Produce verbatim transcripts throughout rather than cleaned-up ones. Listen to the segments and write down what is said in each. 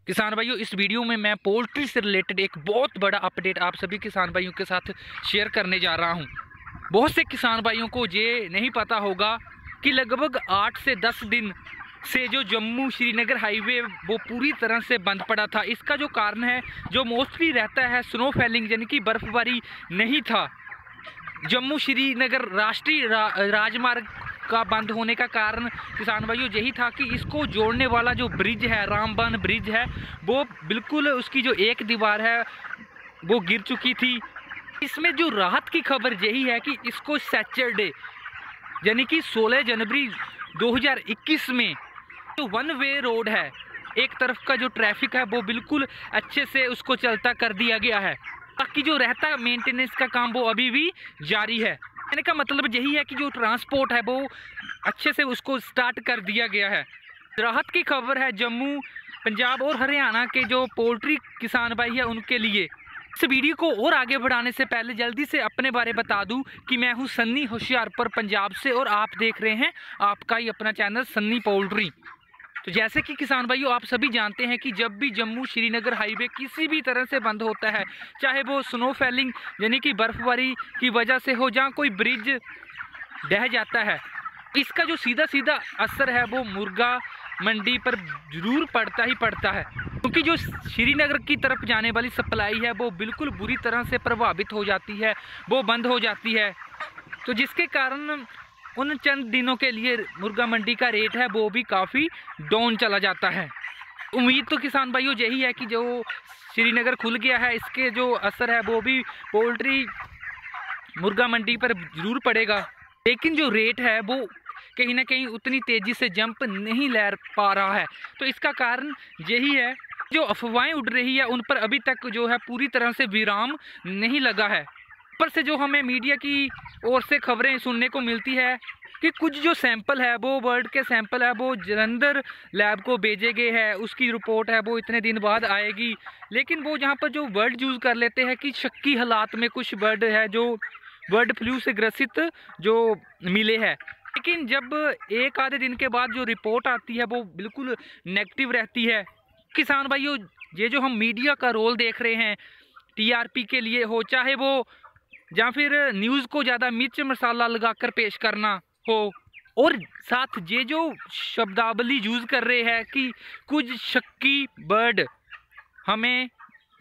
किसान भाइयों, इस वीडियो में मैं पोल्ट्री से रिलेटेड एक बहुत बड़ा अपडेट आप सभी किसान भाइयों के साथ शेयर करने जा रहा हूं। बहुत से किसान भाइयों को ये नहीं पता होगा कि लगभग आठ से दस दिन से जो जम्मू श्रीनगर हाईवे वो पूरी तरह से बंद पड़ा था। इसका जो कारण है, जो मोस्टली रहता है स्नो फैलिंग, यानी कि बर्फबारी नहीं था। जम्मू श्रीनगर राष्ट्रीय रा, राजमार्ग का बंद होने का कारण किसान भाइयों यही था कि इसको जोड़ने वाला जो ब्रिज है, रामबन ब्रिज है, वो बिल्कुल उसकी जो एक दीवार है वो गिर चुकी थी। इसमें जो राहत की खबर यही है कि इसको सैटरडे यानी कि सोलह जनवरी दो हज़ार इक्कीस में जो वन वे रोड है, एक तरफ का जो ट्रैफिक है वो बिल्कुल अच्छे से उसको चलता कर दिया गया है। बाकी जो रहता मेंटेनेंस का काम वो अभी भी जारी है। कहने का मतलब यही है कि जो ट्रांसपोर्ट है वो अच्छे से उसको स्टार्ट कर दिया गया है। राहत की खबर है जम्मू, पंजाब और हरियाणा के जो पोल्ट्री किसान भाई है उनके लिए। इस वीडियो को और आगे बढ़ाने से पहले जल्दी से अपने बारे बता दूं कि मैं हूं सन्नी होशियारपुर पंजाब से और आप देख रहे हैं आपका ही अपना चैनल सन्नी पोल्ट्री। तो जैसे कि किसान भाइयों आप सभी जानते हैं कि जब भी जम्मू श्रीनगर हाईवे किसी भी तरह से बंद होता है, चाहे वो स्नो फैलिंग यानी कि बर्फबारी की वजह से हो, जहाँ कोई ब्रिज ढह जाता है, इसका जो सीधा सीधा असर है वो मुर्गा मंडी पर जरूर पड़ता ही पड़ता है। क्योंकि जो श्रीनगर की तरफ जाने वाली सप्लाई है वो बिल्कुल बुरी तरह से प्रभावित हो जाती है, वो बंद हो जाती है। तो जिसके कारण उन चंद दिनों के लिए मुर्गा मंडी का रेट है वो भी काफ़ी डाउन चला जाता है। उम्मीद तो किसान भाइयों यही है कि जो श्रीनगर खुल गया है, इसके जो असर है वो भी पोल्ट्री मुर्गा मंडी पर ज़रूर पड़ेगा। लेकिन जो रेट है वो कहीं ना कहीं उतनी तेज़ी से जंप नहीं ले पा रहा है। तो इसका कारण यही है, जो अफवाहें उड़ रही है उन पर अभी तक जो है पूरी तरह से विराम नहीं लगा है। ऊपर से जो हमें मीडिया की ओर से खबरें सुनने को मिलती है कि कुछ जो सैंपल है वो वर्ल्ड के सैंपल है वो जलंधर लैब को भेजे गए हैं, उसकी रिपोर्ट है वो इतने दिन बाद आएगी। लेकिन वो जहाँ पर जो वर्ड यूज़ कर लेते हैं कि शक्की हालात में कुछ बर्ड है जो बर्ड फ्लू से ग्रसित जो मिले हैं, लेकिन जब एक आधे दिन के बाद जो रिपोर्ट आती है वो बिल्कुल नेगेटिव रहती है। किसान भाइयों, ये जो हम मीडिया का रोल देख रहे हैं टीआरपी के लिए हो, चाहे वो या फिर न्यूज़ को ज़्यादा मिर्च मसाला लगाकर पेश करना हो, और साथ ये जो शब्दावली यूज़ कर रहे हैं कि कुछ शक्की बर्ड हमें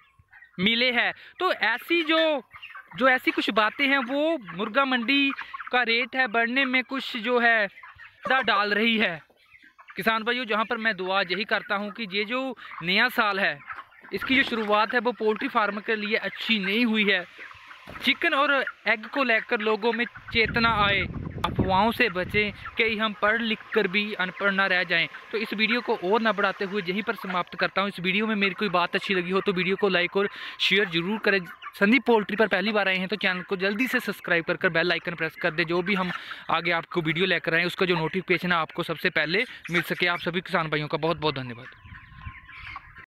मिले हैं, तो ऐसी जो जो ऐसी कुछ बातें हैं वो मुर्गा मंडी का रेट है बढ़ने में कुछ जो है बाधा डाल रही है। किसान भाइयों, जहाँ पर मैं दुआ यही करता हूँ कि ये जो नया साल है इसकी जो शुरुआत है वो पोल्ट्री फार्म के लिए अच्छी नहीं हुई है। चिकन और एग को लेकर लोगों में चेतना आए, अफवाहों से बचें कि हम पढ़ लिख कर भी अनपढ़ ना रह जाएं। तो इस वीडियो को और ना बढ़ाते हुए यहीं पर समाप्त करता हूं। इस वीडियो में मेरी कोई बात अच्छी लगी हो तो वीडियो को लाइक और शेयर जरूर करें। संदीप पोल्ट्री पर पहली बार आए हैं तो चैनल को जल्दी से सब्सक्राइब कर कर बेल आइकन प्रेस कर दे, जो भी हम आगे आपको वीडियो लेकर आएँ उसका जो नोटिफिकेशन है आपको सबसे पहले मिल सके। आप सभी किसान भाइयों का बहुत बहुत धन्यवाद।